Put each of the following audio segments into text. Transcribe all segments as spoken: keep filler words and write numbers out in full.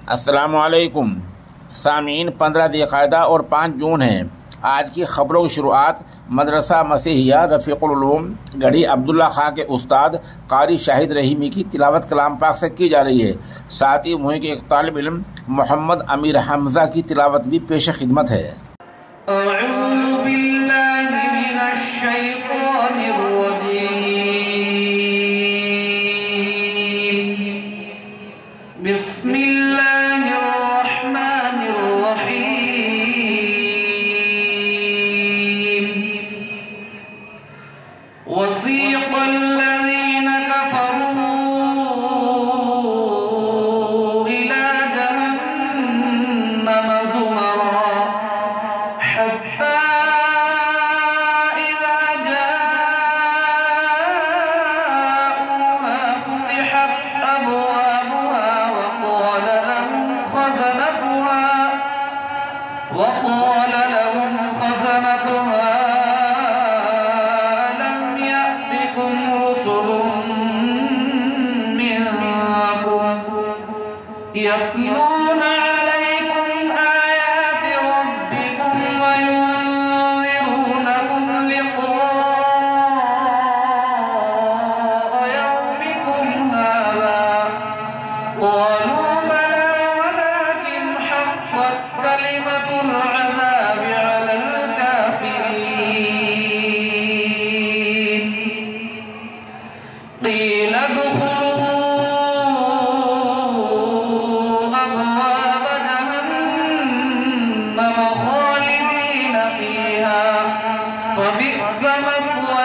अस्सलामुअलैकुम सामीन, पंद्रह ज़िलक़ादा और पाँच जून है। आज की ख़बरों की शुरुआत मदरसा मसीहिया रफ़ीक़ुल उलूम गढ़ी अब्दुल्ला खां के उस्ताद कारी शाहिद रहीमी की तिलावत कलाम पाक से की जा रही है। साथ ही वहीं के एक तालिब इल्म मोहम्मद अमीर हमज़ा की तिलावत भी पेश खिदमत है। वसीक़ अल्लज़ीन कफ़रू इला जहन्नम ज़ुमरा हत्ता इज़ा जाऊहा फ़ुतिहत अबवाबुहा वक़ाल लहुम ख़ज़नतुहा वक़ाल लहुम ख़ज़नतुहा यत्लून अलैकुम आयाति रब्बिकुम व युनज़िरूनकुम लिक़ाअ यौमिकुम हाज़ा क़ालू बला वलाकिन हक़्क़त कलिमतुल अज़ाबि अलल काफ़िरीन क़ील उद्ख़ुलू فبئس مثوى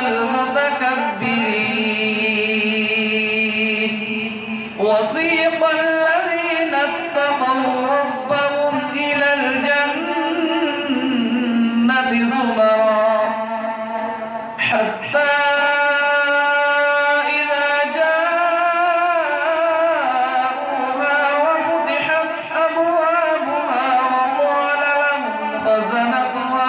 المتكبرين وسيق الذين اتقوا ربهم إلى الجنة زمرا حتى إذا جاءوها وفتحت أبوابها وقال لهم خزنتها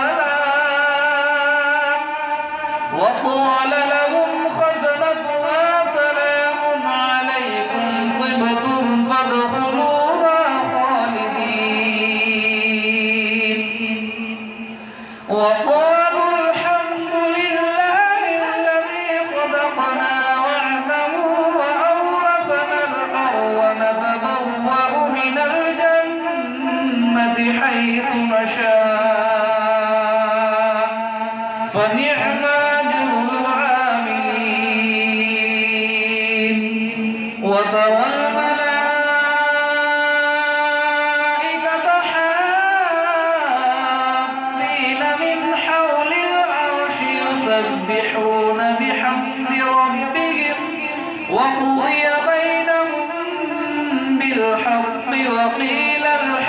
وقال لهم خزنتها سلام عليكم طبتم فادخلوها خالدين وقالوا الحمد لله الذي صدقنا وعده وأورثنا الأرض نتبوأ من الجنة حيث نشاء فنعم وترى الملائكة حافين من حول العرش يسبحون بحمد ربهم وقضي بينهم بالحق وقيل الحق